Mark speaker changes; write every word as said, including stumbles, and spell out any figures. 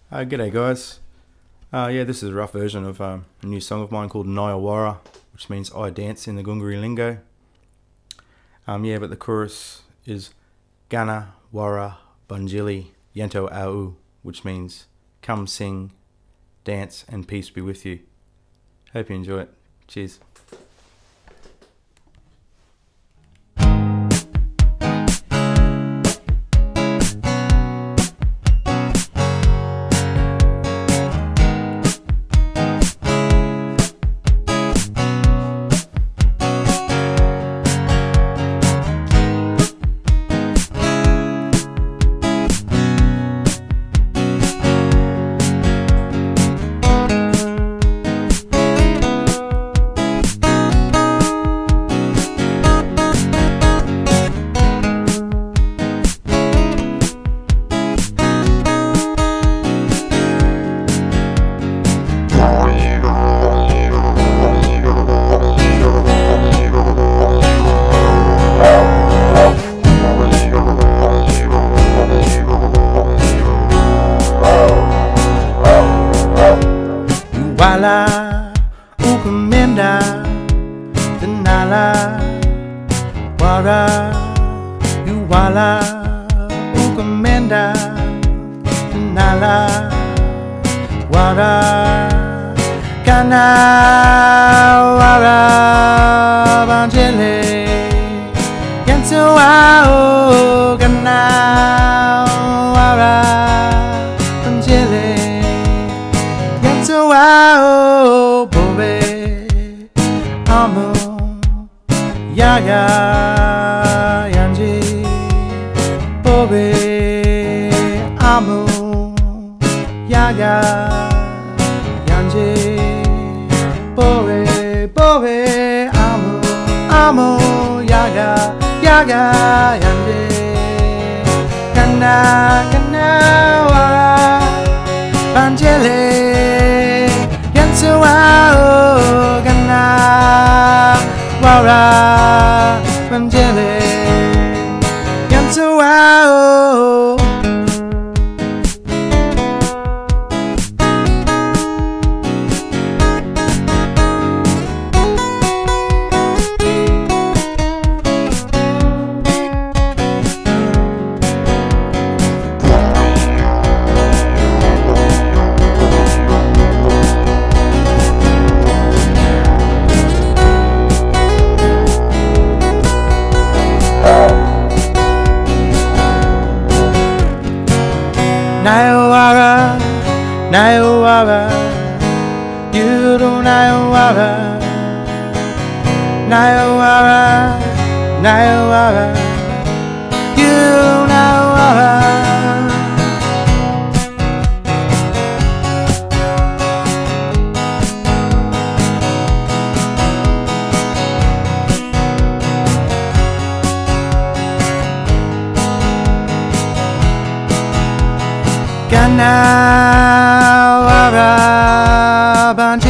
Speaker 1: Uh, g'day guys. Uh, yeah, this is a rough version of um, a new song of mine called N G I Y A WARRA, which means I dance in the Gungarri lingo. Um, yeah, but the chorus is Gana, Warra, Bandjilli, Yandhella-oo, which means come sing, dance and peace be with you. Hope you enjoy it. Cheers.
Speaker 2: Yowalla, Ukaminda, Darnala, Warra, Yowalla, Ukaminda, Darnala, Warra, Gana, Warra, Bandjilli, Yandhella-oo, Gana, Warra, Bandjilli, Yowalla, Buri, Amu, Yarrga, Yunji, Buri, Amu, Yarrga, Yunji, Buri, Buri, Amu, Amu, Yarrga, Yarrga, Yunji, Gana, Gana, Warra, Bandjilli, Yowalla, Gana, Warra, Bandjilli, Yowalla. Yowalla, Yowalla, Yulu, Yowalla, Yowalla, Yowalla, Yulu, Yowalla. Gana, Warra, Bandjilli.